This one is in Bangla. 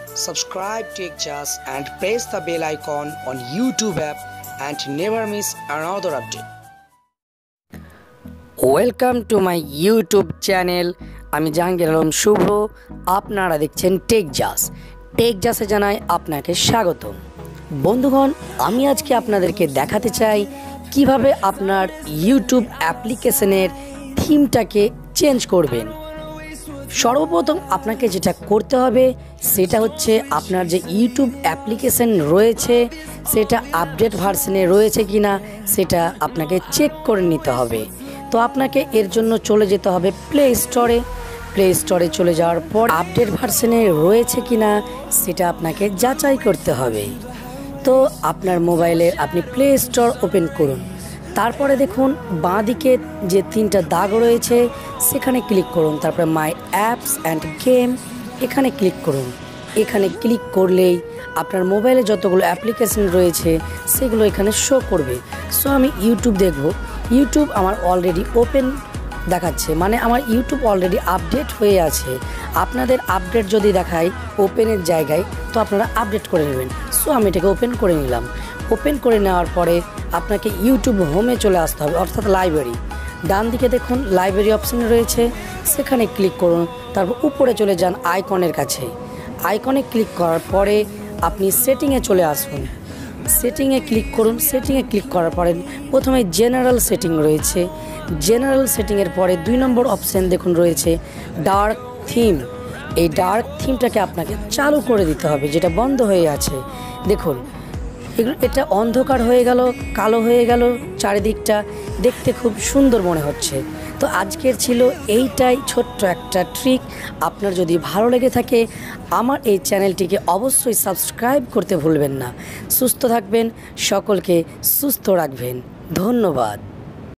subscribe TechJazz and press the bell icon on YouTube app and never miss another update. Welcome to my YouTube channel. আমি জাহাঙ্গীর আলম শুভ, আপনারা দেখছেন টেকজাজ। টেকজাজে জানাই আপনাকে স্বাগতম। বন্ধুগণ, আমি আজকে আপনাদেরকে দেখাতে চাই কিভাবে আপনার ইউটিউব অ্যাপ্লিকেশনের থিমটাকে চেঞ্জ করবেন। সর্বপ্রথম আপনাকে যেটা করতে হবে সেটা হচ্ছে আপনার যে ইউটিউব অ্যাপ্লিকেশন রয়েছে সেটা আপডেট ভার্সনে রয়েছে কিনা সেটা আপনাকে চেক করে নিতে হবে। তো আপনাকে এর জন্য চলে যেতে হবে প্লে স্টোরে চলে যাওয়ার পর আপডেট ভার্সনে রয়েছে কিনা সেটা আপনাকে যাচাই করতে হবে। তো আপনার মোবাইলে আপনি প্লে স্টোর ওপেন করুন, তারপরে দেখুন বাঁ দিকে যে তিনটা দাগ রয়েছে সেখানে ক্লিক করুন, তারপরে মাই অ্যাপস অ্যান্ড গেম এখানে ক্লিক করুন। এখানে ক্লিক করলেই আপনার মোবাইলে যতগুলো অ্যাপ্লিকেশন রয়েছে সেগুলো এখানে শো করবে। সো আমি ইউটিউব দেখব, ইউটিউব আমার অলরেডি ওপেন দেখাচ্ছে, মানে আমার ইউটিউব অলরেডি আপডেট হয়ে আছে। আপনাদের আপডেট যদি দেখায় ওপেনের জায়গায় তো আপনারা আপডেট করে নেবেন। সো আমি এটাকে ওপেন করে নিলাম। ওপেন করে নেওয়ার পরে আপনাকে ইউটিউব হোমে চলে আসতে হবে, অর্থাৎ লাইব্রেরি। ডান দিকে দেখুন লাইব্রেরি অপশন রয়েছে, সেখানে ক্লিক করুন। তারপর উপরে চলে যান আইকনের কাছে। আইকনে ক্লিক করার পরে আপনি সেটিংয়ে চলে আসুন, সেটিংয়ে ক্লিক করুন। সেটিংয়ে ক্লিক করার পরে প্রথমে জেনারেল সেটিং রয়েছে, জেনারেল সেটিংয়ের পরে 2 নম্বর অপশান দেখুন রয়েছে ডার্ক থিম। এই ডার্ক থিমটাকে আপনাকে চালু করে দিতে হবে, যেটা বন্ধ হয়ে আছে। দেখুন এটা অন্ধকার হয়ে গেল, কালো হয়ে গেল, চারিদিকটা দেখতে খুব সুন্দর মনে হচ্ছে। তো আজকের ছিল এইটাই ছোট্ট একটা ট্রিক। আপনার যদি ভালো লেগে থাকে আমার এই চ্যানেলটিকে অবশ্যই সাবস্ক্রাইব করতে ভুলবেন না। সুস্থ থাকবেন, সকলকে সুস্থ রাখবেন। ধন্যবাদ।